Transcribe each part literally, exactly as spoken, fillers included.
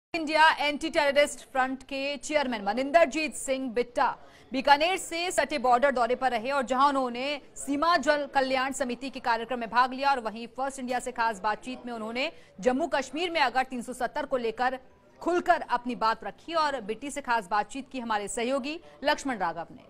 India anti terrorist front के chairman Maninderjit Singh Bitta Bikaner से सटे बॉर्डर दौरे पर रहे और जहां उन्होंने सीमा जल कल्याण समिति के कार्यक्रम में भाग लिया और वहीं फर्स्ट इंडिया से खास बातचीत में उन्होंने जम्मू कश्मीर में अगर तीन सौ सत्तर को लेकर खुलकर अपनी बात रखी और बिट्टी से खास बातचीत की हमारे सहयोगी लक्ष्मण राघव ने।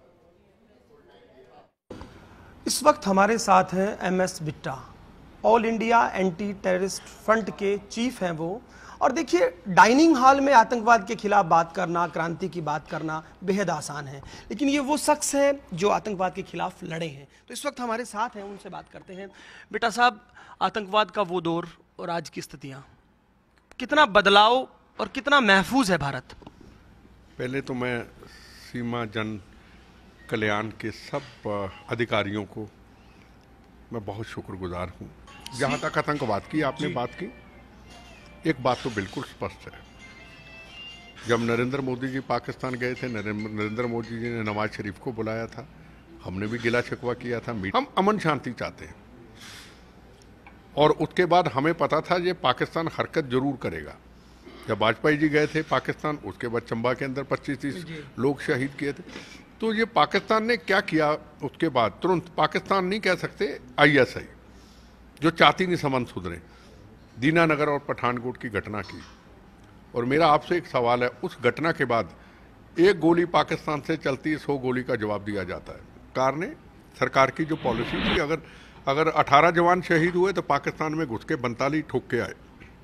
इस वक्त हमारे साथ हैं M S Bitta, all India anti terrorist front के चीफ हैं वो। और देखिए, डाइनिंग हॉल में आतंकवाद के खिलाफ बात करना, क्रांति की बात करना बेहद आसान है, लेकिन ये वो शख्स हैं जो आतंकवाद के खिलाफ लड़े हैं। तो इस वक्त हमारे साथ हैं, उनसे बात करते हैं। बेटा साहब, आतंकवाद का वो दौर और आज की स्थितियां, कितना बदलाव और कितना महफूज है भारत? पहले तो मैं सीमा जन कल्याण के सब अधिकारियों को मैं बहुत शुक्रगुजार हूँ। जहाँ तक आतंकवाद की आपने बात की, एक बात तो बिल्कुल स्पष्ट है, जब नरेंद्र मोदी जी पाकिस्तान गए थे, नरेंद्र मोदी जी ने नवाज शरीफ को बुलाया था, हमने भी गिला शिकवा किया था। हम अमन शांति चाहते हैं और उसके बाद हमें पता था ये पाकिस्तान हरकत जरूर करेगा। जब वाजपेयी जी गए थे पाकिस्तान, उसके बाद चंबा के अंदर पच्चीस तीस लोग शहीद किए थे। तो ये पाकिस्तान ने क्या किया उसके बाद, तुरंत पाकिस्तान नहीं कह सकते, आई एस आई जो चाहती नहीं संबंध सुधरे, दीनानगर और पठानकोट की घटना की। और मेरा आपसे एक सवाल है, उस घटना के बाद एक गोली पाकिस्तान से चलती है, सौ गोली का जवाब दिया जाता है। सरकार ने सरकार की जो पॉलिसी थी, अगर अगर अठारह जवान शहीद हुए तो पाकिस्तान में घुस के बंताली ठोक के आए,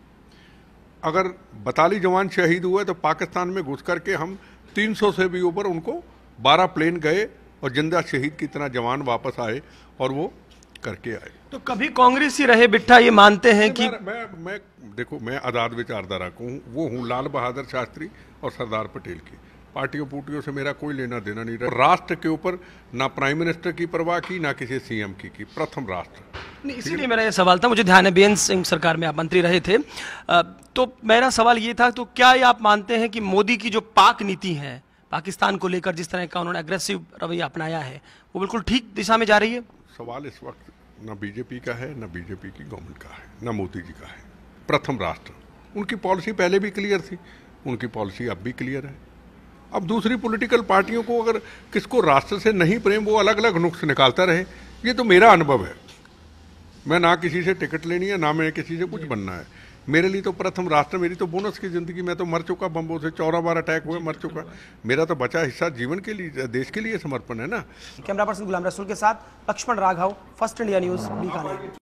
अगर बताली जवान शहीद हुए तो पाकिस्तान में घुस करके हम तीन सौ से भी ऊपर उनको बारह प्लेन गए और जिंदा शहीद की तरह जवान वापस आए और वो करके आए। तो कभी कांग्रेस ही रहे बिट्टा, ये मानते हैं कि मैं, मैं मैं देखो, मैं आजाद विचारधारा को हूँ, वो हूँ लाल बहादुर शास्त्री और सरदार पटेल की। पार्टियों पुटियों से मेरा कोई लेना देना नहीं रहा। राष्ट्र के ऊपर ना प्राइम मिनिस्टर की परवाह की, ना किसी सीएम की की प्रथम राष्ट्र। नहीं, इसीलिए मेरा ये सवाल था। मुझे ध्यान है बीएन सिंह सरकार में आप मंत्री रहे थे, तो मेरा सवाल ये था, तो क्या ये आप मानते हैं कि मोदी की जो पाक नीति है, पाकिस्तान को लेकर जिस तरह का उन्होंने अग्रेसिव रवैया अपनाया है, वो बिल्कुल ठीक दिशा में जा रही है? सवाल इस वक्त ना बीजेपी का है, ना बीजेपी की गवर्नमेंट का है, ना मोदी जी का है। प्रथम राष्ट्र, उनकी पॉलिसी पहले भी क्लियर थी, उनकी पॉलिसी अब भी क्लियर है। अब दूसरी पॉलिटिकल पार्टियों को अगर किसको राष्ट्र से नहीं प्रेम, वो अलग अलग नुक्स निकालता रहे। ये तो मेरा अनुभव है। मैं ना किसी से टिकट लेनी है, ना मैं किसी से कुछ बनना है। मेरे लिए तो प्रथम राष्ट्र, मेरी तो बोनस की जिंदगी। मैं तो मर चुका, बम्बों से चौदह बार अटैक हुए, मर चुका। मेरा तो बचा हिस्सा जीवन के लिए, देश के लिए समर्पण है ना। कैमरा पर्सन गुलाम रसूल के साथ Laxman Raghav, first India news, Bikaner.